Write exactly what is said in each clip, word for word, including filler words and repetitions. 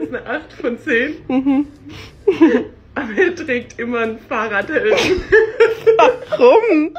Das ist eine acht von zehn. Mhm. Aber er trägt immer einen Fahrradhelm. Warum?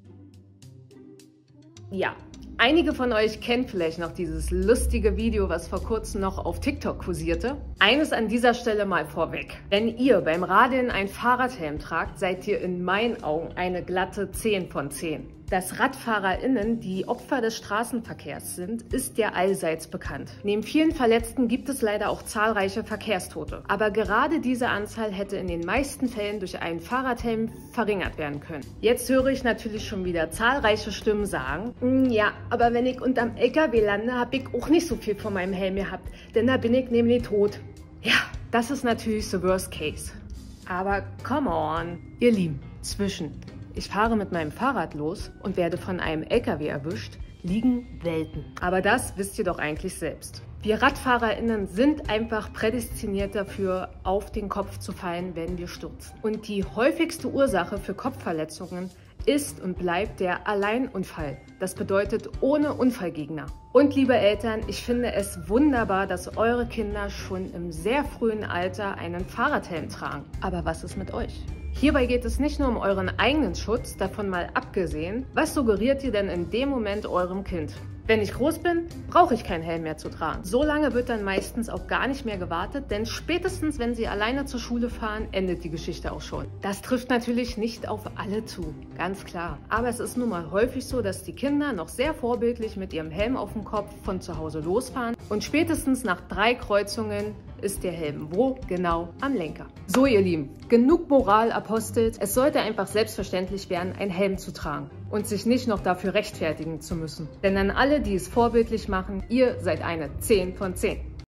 Ja, einige von euch kennen vielleicht noch dieses lustige Video, was vor kurzem noch auf TikTok kursierte. Eines an dieser Stelle mal vorweg. Wenn ihr beim Radeln einen Fahrradhelm tragt, seid ihr in meinen Augen eine glatte zehn von zehn. Dass RadfahrerInnen die Opfer des Straßenverkehrs sind, ist ja allseits bekannt. Neben vielen Verletzten gibt es leider auch zahlreiche Verkehrstote. Aber gerade diese Anzahl hätte in den meisten Fällen durch einen Fahrradhelm verringert werden können. Jetzt höre ich natürlich schon wieder zahlreiche Stimmen sagen, ja, aber wenn ich unterm L K W lande, habe ich auch nicht so viel von meinem Helm gehabt, denn da bin ich nämlich tot. Ja, das ist natürlich the worst case. Aber come on, ihr Lieben, zwischen ich fahre mit meinem Fahrrad los und werde von einem L K W erwischt, liegen Welten. Aber das wisst ihr doch eigentlich selbst. Wir RadfahrerInnen sind einfach prädestiniert dafür, auf den Kopf zu fallen, wenn wir stürzen. Und die häufigste Ursache für Kopfverletzungen ist und bleibt der Alleinunfall. Das bedeutet ohne Unfallgegner. Und liebe Eltern, ich finde es wunderbar, dass eure Kinder schon im sehr frühen Alter einen Fahrradhelm tragen. Aber was ist mit euch? Hierbei geht es nicht nur um euren eigenen Schutz, davon mal abgesehen. Was suggeriert ihr denn in dem Moment eurem Kind? Wenn ich groß bin, brauche ich keinen Helm mehr zu tragen. So lange wird dann meistens auch gar nicht mehr gewartet, denn spätestens, wenn sie alleine zur Schule fahren, endet die Geschichte auch schon. Das trifft natürlich nicht auf alle zu, ganz klar. Aber es ist nun mal häufig so, dass die Kinder noch sehr vorbildlich mit ihrem Helm auf dem Kopf von zu Hause losfahren und spätestens nach drei Kreuzungen ist der Helm wo? Genau am Lenker. So ihr Lieben, genug Moral apostelt. Es sollte einfach selbstverständlich werden, einen Helm zu tragen und sich nicht noch dafür rechtfertigen zu müssen. Denn an alle, die es vorbildlich machen, ihr seid eine zehn von zehn.